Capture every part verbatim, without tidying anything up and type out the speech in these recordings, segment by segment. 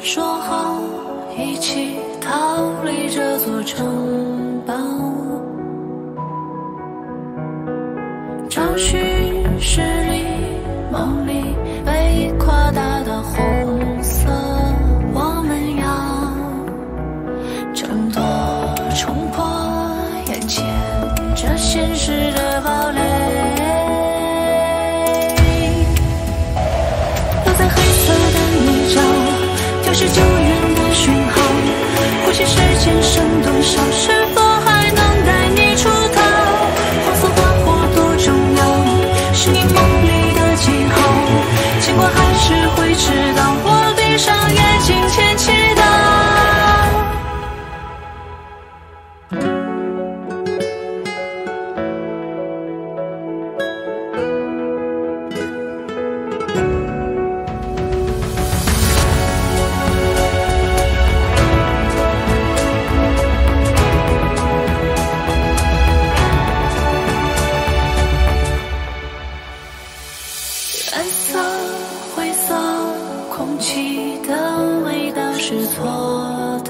说好一起逃离这座城堡，找寻诗里梦里被夸大的红色，我们要挣脱冲破眼前这现实的堡垒，落在黑色的泥沼，丢失救援的讯号，呼吸时间剩多少，是否还能带你出逃？黄色花火多重要，是你梦里的记号，尽管还是会迟到，我闭上眼睛前祈祷。蓝色、灰色，空气的味道是错的。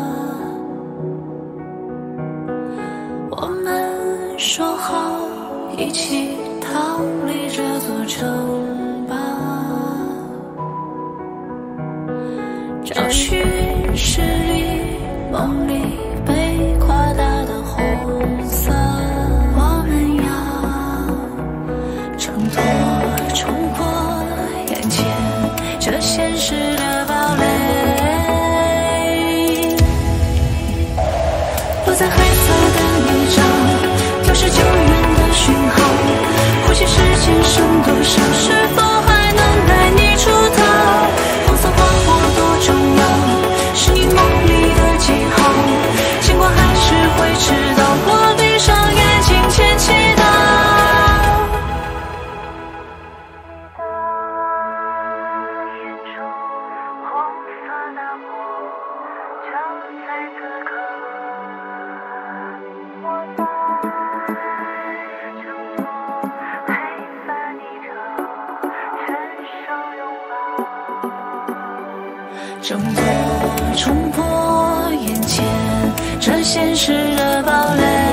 我们说好一起逃离这座城堡，找寻诗里梦里被夸大的红色，我们要挣脱冲破眼前这现实的堡垒，落在黑色的泥沼，丢失救援的讯号，呼吸时间剩多少，是否还能带你出逃？黄色花火多重要，是你梦里的记号，尽管还是会迟到，我闭上眼睛前祈祷。挣脱冲破眼前这现实的堡垒。